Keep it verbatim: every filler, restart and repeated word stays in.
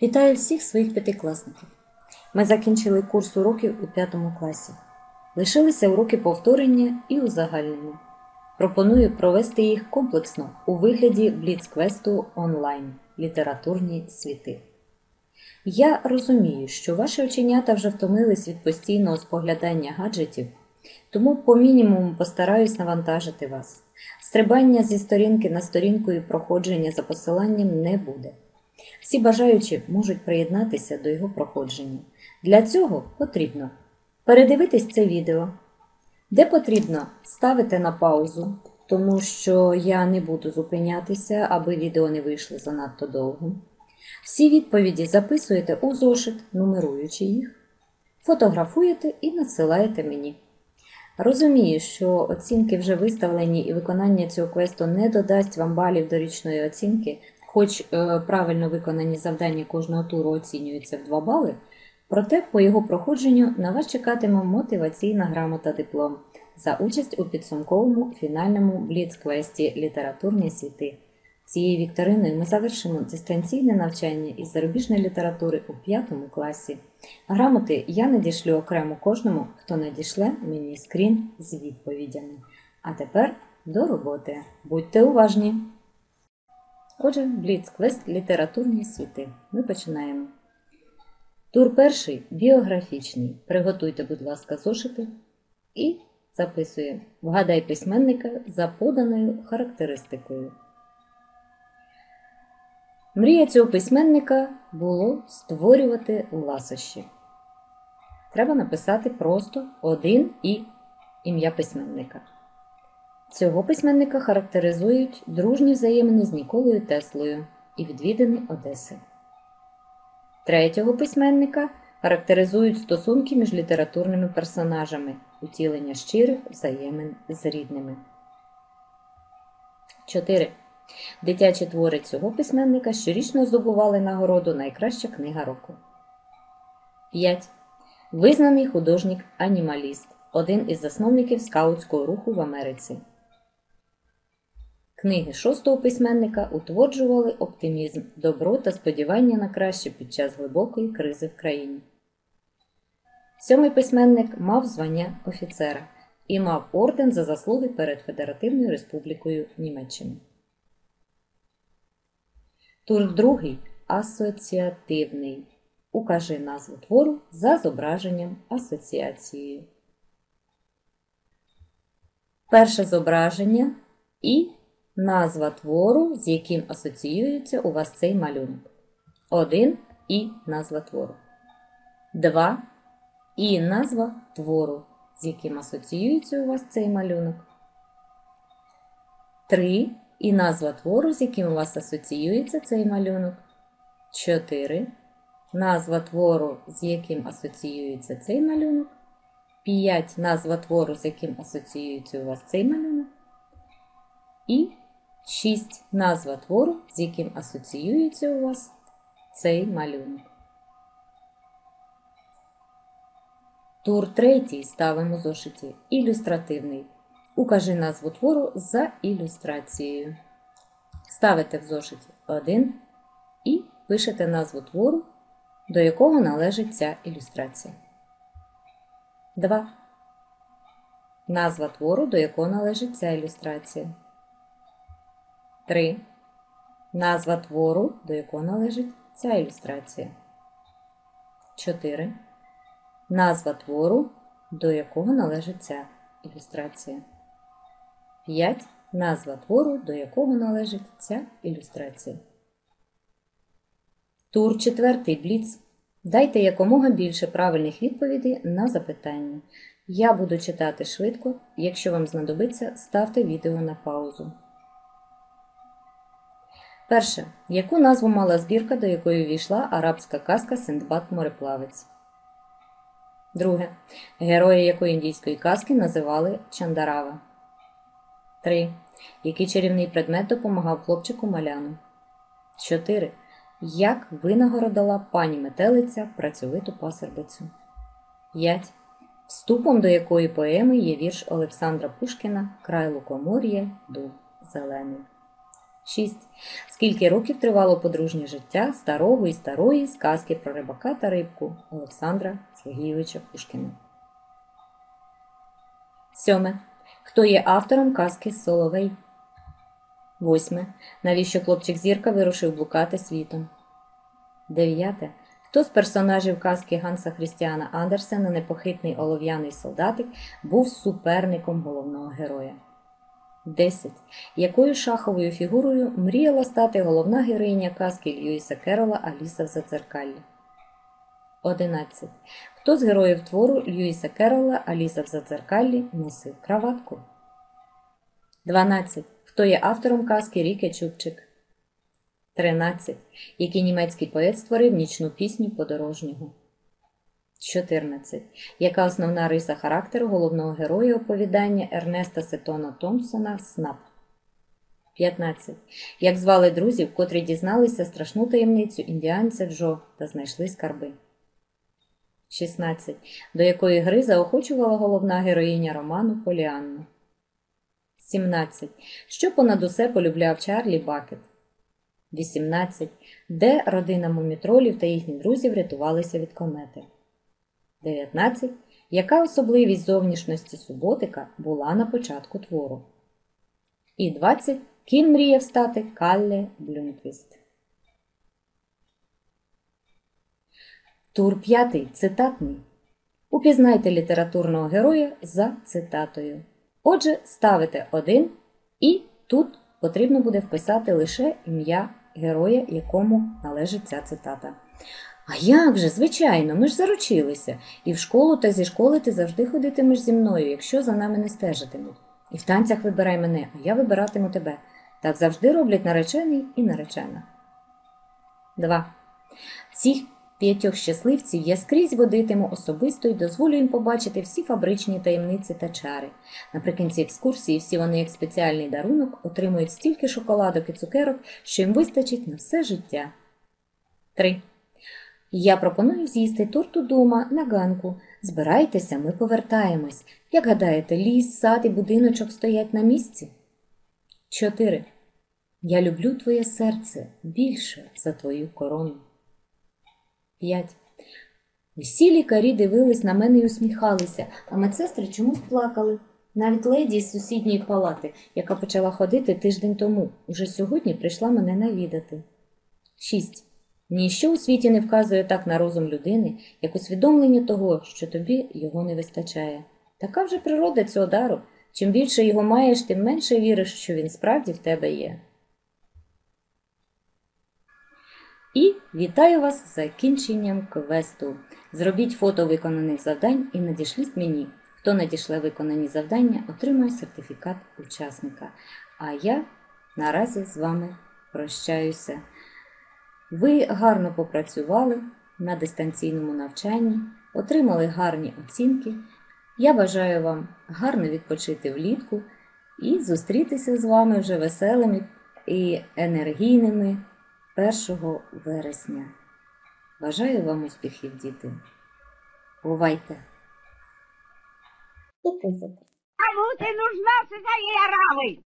Вітаю всіх своїх п'ятикласників. Ми закінчили курс уроків у п'ятому класі. Лишилися уроки повторення і узагальнення. Пропоную провести їх комплексно у вигляді бліц-квесту онлайн «Літературні світи». Я розумію, що ваші оченята вже втомились від постійного споглядання гаджетів, тому по мінімуму постараюсь навантажити вас. Стрибання зі сторінки на сторінку і проходження за посиланням не буде. Всі бажаючі можуть приєднатися до його проходження. Для цього потрібно передивитись це відео, де потрібно ставити на паузу, тому що я не буду зупинятися, аби відео не вийшло занадто довгим. Всі відповіді записуєте у зошит, нумеруючи їх, фотографуєте і надсилаєте мені. Розумію, що оцінки вже виставлені і виконання цього квесту не додасть вам балів до річної оцінки, хоч е, правильно виконані завдання кожного туру оцінюються в два бали, проте по його проходженню на вас чекатиме мотиваційна грамота диплом за участь у підсумковому фінальному бліц-квесті «Літературні світи». Цією вікториною ми завершимо дистанційне навчання із зарубіжної літератури у п'ятому класі. Грамоти я надішлю окремо кожному, хто надішле мені скрін з відповідями. А тепер до роботи. Будьте уважні! Отже, бліц-квест «Літературні світи». Ми починаємо. Тур перший – біографічний. Приготуйте, будь ласка, зошити і записуємо. Вгадай письменника за поданою характеристикою. Мрія цього письменника було створювати ласощі. Треба написати просто один і ім'я письменника. Цього письменника характеризують дружні взаємини з Ніколою Теслою і відвідини Одеси. Третього письменника характеризують стосунки між літературними персонажами, утілення щирих взаємин з рідними. чотири. Дитячі твори цього письменника щорічно здобували нагороду «Найкраща книга року». п'ять. Визнаний художник-анімаліст, один із засновників скаутського руху в Америці. Книги шостого письменника утверджували оптимізм, добро та сподівання на краще під час глибокої кризи в країні. Сьомий письменник мав звання офіцера і мав орден за заслуги перед Федеративною Республікою Німеччини. Тур другий – асоціативний. Укажи назву твору за зображенням асоціацією. Перше зображення і назва твору, з яким асоціюється у вас цей малюнок. один і назва твору. два і назва твору, з яким асоціюється у вас цей малюнок. три і назва твору, з яким у вас асоціюється цей малюнок. чотири. Назва твору, з яким асоціюється цей малюнок. п'ять. Назва твору, з яким асоціюється у вас цей малюнок. І шість. Назва твору, з яким асоціюється у вас цей малюнок. Тур третій ставимо в зошиті. Ілюстративний. Укажи назву твору за ілюстрацією. Ставите в зошиті один і пишете назву твору, до якого належить ця ілюстрація. два. Назва твору, до якого належить ця ілюстрація. три. Назва твору, до якого належить ця ілюстрація. чотири. Назва твору, до якого належить ця ілюстрація. п'ять. Назва твору, до якого належить ця ілюстрація. Тур четвертий. Бліц. Дайте якомога більше правильних відповідей на запитання. Я буду читати швидко. Якщо вам знадобиться, ставте відео на паузу. Перше. Яку назву мала збірка, до якої ввійшла арабська казка «Синдбад-мореплавець»? Друге. Героя якої індійської казки називали Чандарава? три. Який чарівний предмет допомагав хлопчику Маляну? чотири. Як винагородила пані Метелиця працьовиту пасербицю? п'ять. Вступом до якої поеми є вірш Олександра Пушкіна «Край лукомор'я, дуб зелений». шість. Скільки років тривало подружнє життя старого і старої сказки про рибака та рибку Олександра Сергійовича Пушкіна? сьоме. Хто є автором казки «Соловей»? восьме. Навіщо хлопчик-зірка вирушив блукати світом? дев'яте. Хто з персонажів казки Ганса Хрістіана Андерсена, непохитний олов'яний солдатик, був суперником головного героя? десять. Якою шаховою фігурою мріяла стати головна героїня казки Льюіса Керрола «Аліса в Зазеркаллі»? одинадцять. Хто з героїв твору Льюіса Керрола «Аліса в Зазеркаллі» носив краватку? дванадцять. Хто є автором казки Ріке Чубчик? тринадцять. Який німецький поет створив нічну пісню подорожнього? чотирнадцять. Яка основна риса характеру головного героя оповідання Ернеста Сетона Томпсона «Снап»? п'ятнадцять. Як звали друзів, котрі дізналися страшну таємницю індіанця Джо та знайшли скарби? шістнадцять. До якої гри заохочувала головна героїня роману Поліанну? сімнадцять. Що понад усе полюбляв Чарлі Бакет? вісімнадцять. Де родина мумітролів та їхні друзі врятувалися від комети? дев'ятнадцять. Яка особливість зовнішності Суботика була на початку твору? І двадцять. Ким мріяв стати Калле Блюмквіст? Тур п'ятий. Цитатний. Упізнайте літературного героя за цитатою. Отже, ставите один, і тут потрібно буде вписати лише ім'я героя, якому належить ця цитата. А як же, звичайно, ми ж заручилися. І в школу та зі школи ти завжди ходитимеш зі мною, якщо за нами не стежитимуть. І в танцях вибирай мене, а я вибиратиму тебе. Так завжди роблять наречений і наречена. два. Цих п'ятьох щасливців я скрізь водитиму особисто і дозволю їм побачити всі фабричні таємниці та чари. Наприкінці екскурсії всі вони, як спеціальний дарунок, отримують стільки шоколадок і цукерок, що їм вистачить на все життя. три. Я пропоную з'їсти торт удома на ганку. Збирайтеся, ми повертаємось. Як гадаєте, ліс, сад і будиночок стоять на місці? чотири. Я люблю твоє серце більше за твою корону. п'ять. Усі лікарі дивились на мене і усміхалися, а медсестри чомусь плакали. Навіть леді з сусідньої палати, яка почала ходити тиждень тому, уже сьогодні прийшла мене навідати. шість. Ніщо у світі не вказує так на розум людини, як усвідомлення того, що тобі його не вистачає. Така вже природа цього дару. Чим більше його маєш, тим менше віриш, що він справді в тебе є. І вітаю вас з закінченням квесту. Зробіть фото виконаних завдань і надішліть мені. Хто надішле виконані завдання, отримає сертифікат учасника. А я наразі з вами прощаюся. Ви гарно попрацювали на дистанційному навчанні, отримали гарні оцінки. Я бажаю вам гарно відпочити влітку і зустрітися з вами вже веселими і енергійними першого вересня. Бажаю вам успіхів, діти. Бувайте! Кому ты нужна со своей оравой?